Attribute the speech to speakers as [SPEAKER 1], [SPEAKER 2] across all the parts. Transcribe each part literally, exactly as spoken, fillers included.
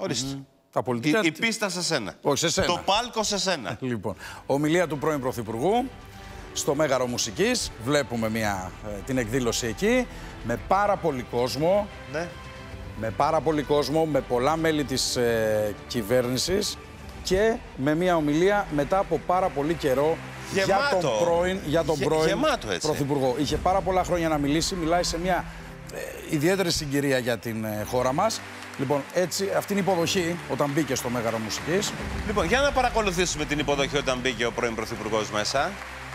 [SPEAKER 1] Ορίστε.
[SPEAKER 2] Mm. Τα πολιτικά...
[SPEAKER 1] η, η πίστα σε σένα.
[SPEAKER 2] Όχι, σε σένα.
[SPEAKER 1] Το πάλκο σε σένα.
[SPEAKER 2] Λοιπόν, ομιλία του πρώην Πρωθυπουργού στο Μέγαρο Μουσικής. Βλέπουμε μια, την εκδήλωση εκεί με πάρα πολύ κόσμο.
[SPEAKER 1] Ναι.
[SPEAKER 2] Με πάρα πολύ κόσμο, με πολλά μέλη της ε, κυβέρνησης και με μια ομιλία μετά από πάρα πολύ καιρό για τον πρώην, για τον
[SPEAKER 1] Γε,
[SPEAKER 2] πρώην
[SPEAKER 1] γεμάτο, έτσι.
[SPEAKER 2] Πρωθυπουργό. Είχε πάρα πολλά χρόνια να μιλήσει, μιλάει σε μια ε, ιδιαίτερη συγκυρία για την ε, χώρα μας. Λοιπόν, έτσι, αυτή είναι η υποδοχή όταν μπήκε στο Μέγαρο Μουσικής.
[SPEAKER 1] Λοιπόν, για να παρακολουθήσουμε την υποδοχή όταν μπήκε ο πρώην Πρωθυπουργός μέσα.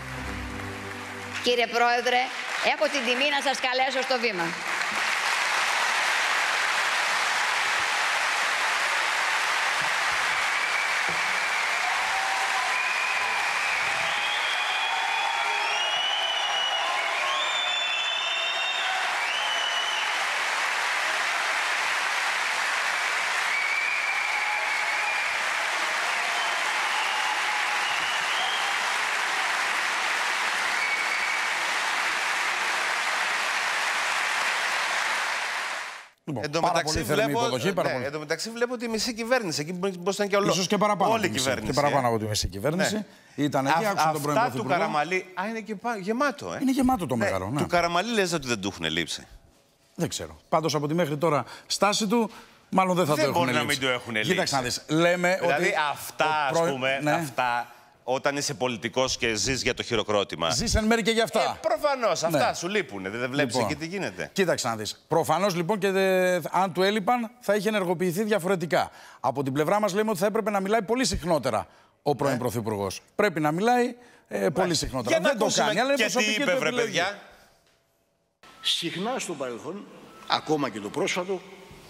[SPEAKER 3] Κύριε Πρόεδρε, έχω την τιμή να σας καλέσω στο βήμα.
[SPEAKER 2] Λοιπόν,
[SPEAKER 1] εν τω
[SPEAKER 2] πάρα
[SPEAKER 1] μεταξύ,
[SPEAKER 2] πολύ θερμή
[SPEAKER 1] βλέπω,
[SPEAKER 2] υποδοχή, πάρα
[SPEAKER 1] ναι,
[SPEAKER 2] πολύ.
[SPEAKER 1] εν τω μεταξύ βλέπω τη μισή κυβέρνηση. Εκεί μπορεί να είναι και ολό...
[SPEAKER 2] Ίσως και παραπάνω.
[SPEAKER 1] όλη η
[SPEAKER 2] μισή,
[SPEAKER 1] κυβέρνηση.
[SPEAKER 2] Και παραπάνω
[SPEAKER 1] ε.
[SPEAKER 2] από τη μισή κυβέρνηση.
[SPEAKER 1] Ναι.
[SPEAKER 2] Ήταν εκεί, άκουσα τον πρώην
[SPEAKER 1] Αυτά του
[SPEAKER 2] Πρωθυπουργό.
[SPEAKER 1] Καραμαλή. Α, είναι και πά... γεμάτο, ε.
[SPEAKER 2] Είναι γεμάτο το Μέγαρο. Ναι.
[SPEAKER 1] Του Καραμαλή λες ότι δεν του έχουν λείψει.
[SPEAKER 2] Δεν ξέρω. Πάντως από τη μέχρι τώρα στάση του, μάλλον δεν θα
[SPEAKER 1] δεν
[SPEAKER 2] το έχουν
[SPEAKER 1] μπορεί
[SPEAKER 2] λείψει.
[SPEAKER 1] να μην το έχουν λείψει.
[SPEAKER 2] Κοίταξε να δεις. Λέμε
[SPEAKER 1] δηλαδή,
[SPEAKER 2] ότι.
[SPEAKER 1] αυτά, ας
[SPEAKER 2] πρώην...
[SPEAKER 1] πούμε,
[SPEAKER 2] ναι.
[SPEAKER 1] αυτά, όταν είσαι πολιτικός και ζεις για το χειροκρότημα.
[SPEAKER 2] Ζεις εν μέρει και για αυτά.
[SPEAKER 1] Ε, προφανώς, αυτά
[SPEAKER 2] ναι.
[SPEAKER 1] σου λείπουν. Δεν, δεν βλέπεις
[SPEAKER 2] λοιπόν,
[SPEAKER 1] εκεί τι γίνεται.
[SPEAKER 2] Κοίταξε να δεις. Προφανώς λοιπόν και δε, αν του έλειπαν θα είχε ενεργοποιηθεί διαφορετικά. Από την πλευρά μας λέμε ότι θα έπρεπε να μιλάει πολύ συχνότερα ο πρώην ναι. Πρωθυπουργός. Πρέπει να μιλάει ε, πολύ συχνότερα.
[SPEAKER 1] Για
[SPEAKER 2] δεν το κάνει, αλλά είναι
[SPEAKER 1] και τι είπε, βρε παιδιά.
[SPEAKER 4] Συχνά στο παρελθόν, ακόμα και το πρόσφατο,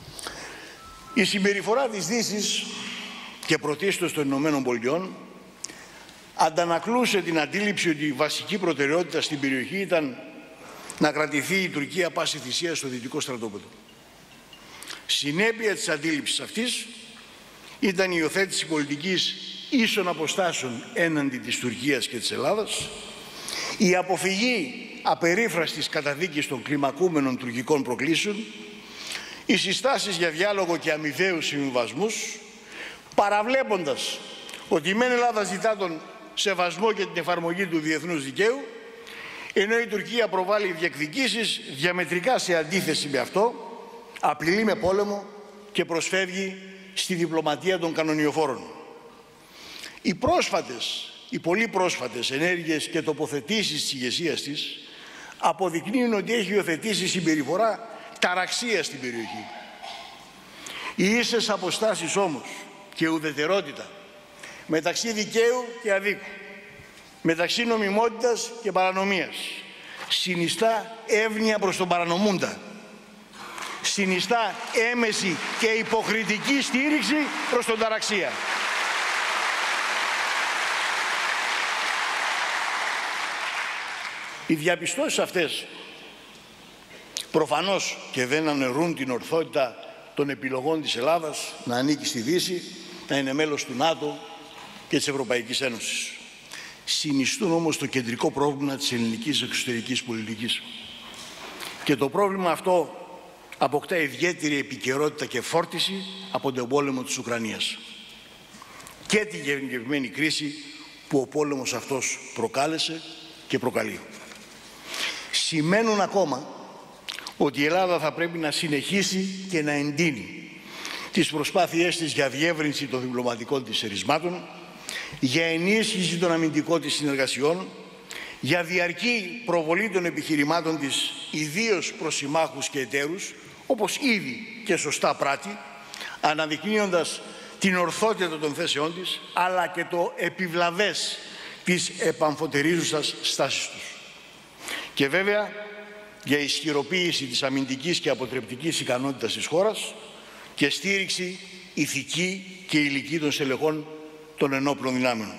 [SPEAKER 4] η συμπεριφορά της Δύσης και πρωτίστως των Ηνωμένων Πολιτειών αντανακλούσε την αντίληψη ότι η βασική προτεραιότητα στην περιοχή ήταν να κρατηθεί η Τουρκία πάση θυσία στο δυτικό στρατόπεδο. Συνέπεια της αντίληψης αυτής ήταν η υιοθέτηση πολιτικής ίσων αποστάσεων έναντι της Τουρκίας και της Ελλάδας, η αποφυγή απερίφραστης καταδίκης των κλιμακούμενων τουρκικών προκλήσεων, οι συστάσεις για διάλογο και αμοιβαίους συμβιβασμούς, παραβλέποντας ότι η μεν Ελλάδα ζητά τον σεβασμό και την εφαρμογή του διεθνούς δικαίου, ενώ η Τουρκία προβάλλει διεκδικήσεις διαμετρικά σε αντίθεση με αυτό, απειλεί με πόλεμο και προσφεύγει στη διπλωματία των κανονιοφόρων. Οι πρόσφατες, οι πολύ πρόσφατες ενέργειες και τοποθετήσεις της ηγεσίας της αποδεικνύουν ότι έχει υιοθετήσει συμπεριφορά ταραξία στην περιοχή. Οι ίσες αποστάσεις όμως και ουδετερότητα μεταξύ δικαίου και αδίκου, μεταξύ νομιμότητας και παρανομίας, συνιστά εύνοια προς τον παρανομούντα, συνιστά έμεση και υποκριτική στήριξη προς τον ταραξία. Οι διαπιστώσεις αυτές προφανώς και δεν αναιρούν την ορθότητα των επιλογών της Ελλάδας να ανήκει στη Δύση, να είναι μέλος του ΝΑΤΟ και της Ευρωπαϊκής Ένωσης. Συνιστούν όμως το κεντρικό πρόβλημα της ελληνικής εξωτερικής πολιτικής. Και το πρόβλημα αυτό αποκτά ιδιαίτερη επικαιρότητα και φόρτιση από τον πόλεμο της Ουκρανίας και τη γενικευμένη κρίση που ο πόλεμος αυτός προκάλεσε και προκαλεί. Σημαίνουν ακόμα ότι η Ελλάδα θα πρέπει να συνεχίσει και να εντείνει τις προσπάθειές της για διεύρυνση των διπλωματικών της ερισμάτων, για ενίσχυση των αμυντικών της συνεργασιών, για διαρκή προβολή των επιχειρημάτων της ιδίως προς συμμάχους και εταίρους, όπως ήδη και σωστά πράττει, αναδεικνύοντας την ορθότητα των θέσεών της, αλλά και το επιβλαβές της επαμφωτερίζουσας στάσης τους. Και βέβαια, για ισχυροποίηση της αμυντικής και αποτρεπτικής ικανότητας της χώρας και στήριξη ηθική και υλική των στελεχών των ενόπλων δυνάμεων.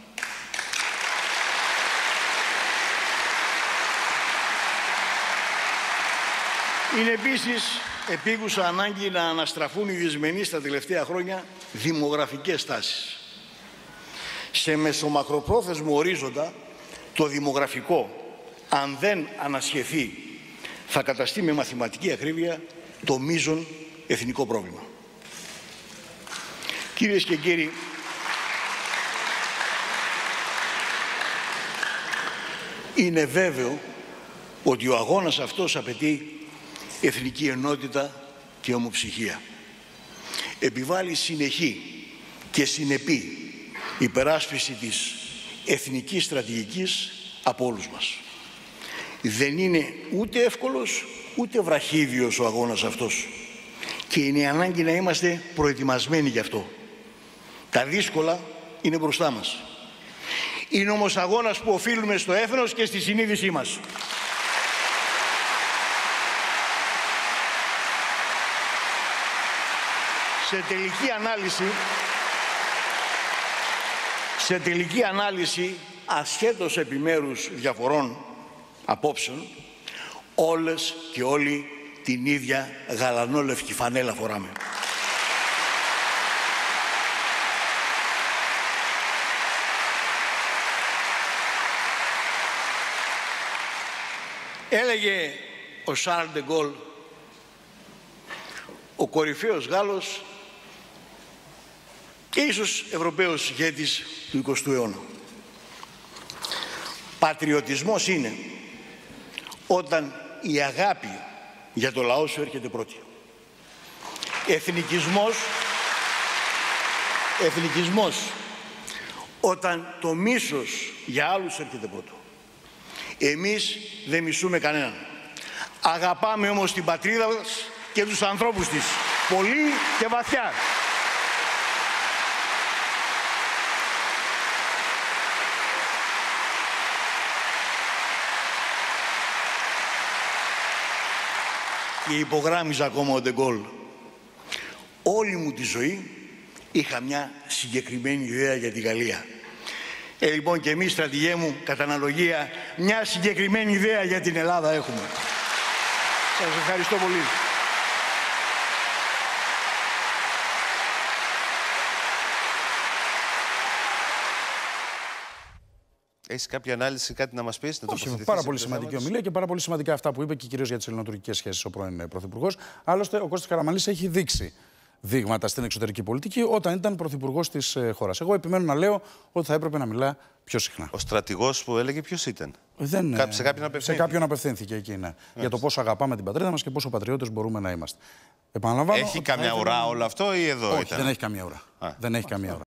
[SPEAKER 4] Είναι επίσης επίγουσα ανάγκη να αναστραφούν οι δυσμενείς τα τελευταία χρόνια δημογραφικές τάσεις. Σε μεσομακροπρόθεσμο ορίζοντα, το δημογραφικό, αν δεν ανασχεθεί, θα καταστεί με μαθηματική ακρίβεια το μείζον εθνικό πρόβλημα. Κυρίες και κύριοι, είναι βέβαιο ότι ο αγώνας αυτός απαιτεί εθνική ενότητα και ομοψυχία. Επιβάλλει συνεχή και συνεπή υπεράσπιση της εθνικής στρατηγικής από όλους μας. Δεν είναι ούτε εύκολος ούτε βραχύδιος ο αγώνας αυτός και είναι ανάγκη να είμαστε προετοιμασμένοι γι' αυτό. Τα δύσκολα είναι μπροστά μας. Είναι όμως αγώνας που οφείλουμε στο έθνος και στη συνείδησή μας. Σε τελική ανάλυση, σε τελική ανάλυση, ασχέτως επιμέρους διαφορών απόψεων, όλες και όλοι την ίδια γαλανόλευκη φανέλα φοράμε. Έλεγε ο Σαρλ ντε Γκόλ, ο κορυφαίος Γάλλος και ίσως Ευρωπαίος ηγέτης του εικοστού αιώνα. Πατριωτισμός είναι όταν η αγάπη για το λαό σου έρχεται πρώτη. Εθνικισμός, εθνικισμός όταν το μίσος για άλλους έρχεται πρώτο. Εμείς δεν μισούμε κανέναν. Αγαπάμε όμως την πατρίδα μας και τους ανθρώπους της. Πολύ και βαθιά. Και υπογράμμιζα ακόμα ο ντε Γκόλ. Όλη μου τη ζωή είχα μια συγκεκριμένη ιδέα για τη Γαλλία. Ε, λοιπόν, και εμείς, στρατηγέ μου, κατά αναλογία, μια συγκεκριμένη ιδέα για την Ελλάδα έχουμε. Σας ευχαριστώ πολύ.
[SPEAKER 1] Έχεις κάποια ανάλυση, κάτι να μας πεις? Να
[SPEAKER 2] Όχι, πάρα πολύ σημαντική ομιλία και πάρα πολύ σημαντικά αυτά που είπε και κυρίως για τις ελληνοτουρκικές σχέσεις ο πρώην Πρωθυπουργός. Άλλωστε, ο Κώστας Καραμανλής έχει δείξει δείγματα στην εξωτερική πολιτική όταν ήταν πρωθυπουργός της χώρας. Εγώ επιμένω να λέω ότι θα έπρεπε να μιλά πιο συχνά.
[SPEAKER 1] Ο στρατηγός που έλεγε ποιος ήταν?
[SPEAKER 2] Δεν,
[SPEAKER 1] Κά, σε κάποιον απευθύνθηκε.
[SPEAKER 2] Σε κάποιον απευθύνθηκε εκεί, ναι. Για το πόσο αγαπάμε την πατρίδα μας και πόσο πατριώτες μπορούμε να είμαστε. Επαναλαμβάνω.
[SPEAKER 1] Έχει καμιά ουρά όλο αυτό ή εδώ
[SPEAKER 2] Όχι,
[SPEAKER 1] ήταν?
[SPEAKER 2] δεν έχει καμία ουρά. Δεν έχει καμία ουρά.